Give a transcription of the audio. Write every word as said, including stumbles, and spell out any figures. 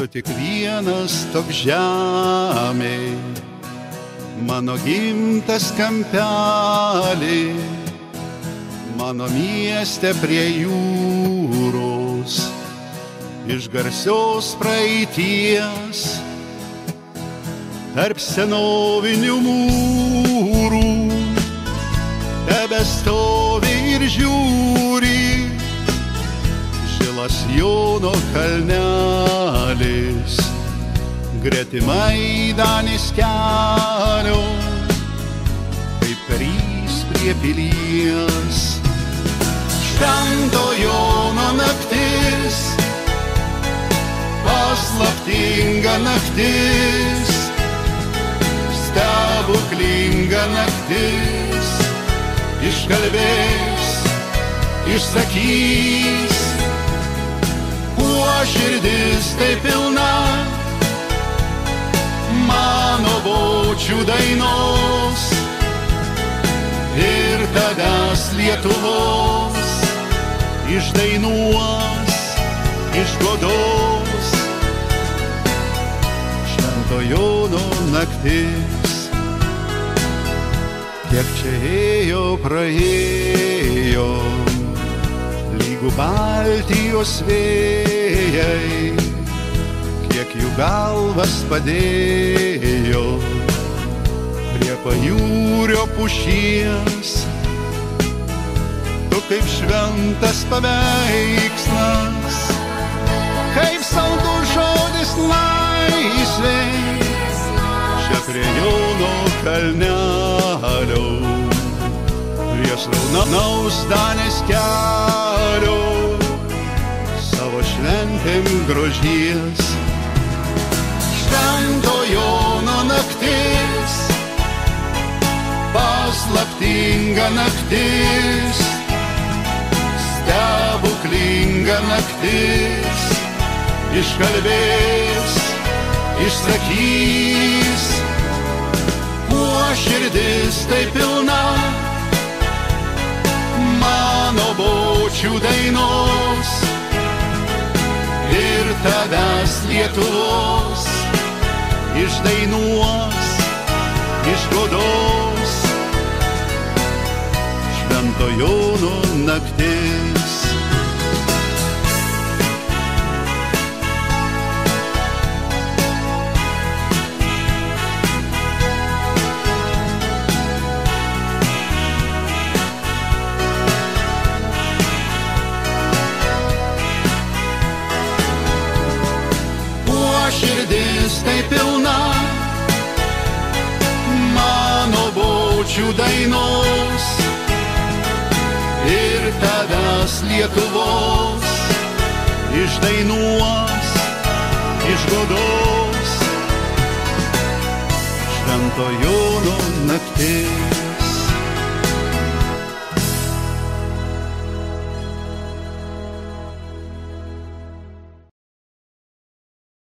tik vienas toks žemė, mano gimtas kampelį, mano mieste prie jūros, iš garsios praeities, tarp senovinių mūrų, tebestovi ir žiūri žilas Jono kalnelis, gretimai Danės kelio, kaip karys prie pilies. Švento Jono naktis, paslaptinga naktis, stebuklinga naktis, iškalbės, išsakys, kuo širdis tai pilna mano bočių dainos ir tavęs Lietuvos išdainuos, išgodos. Švento Jono naktis, kiek čia ėjo, praėjo, lygų Baltijos vėjai, kiek jų galvas padėjo prie pajūrio pušies. Tu kaip šventas paveikslas, kaip saldus žodis laisvė, čia prie Jono kalnelio, prie sraunaus Danės kelio, savo šventėm grožies. Švento Jono naktis, paslaptinga naktis, stebuklinga naktis, iškalbės, išsakys, kuo širdis tai pilna mano bočių dainos ir tavęs Lietuvos išdainuos, išgodos. Švento Jono naktis. Širdis tai pilna mano bočių dainos ir tavęs Lietuvos išdainuos, išgodos. Švento Jono naktis.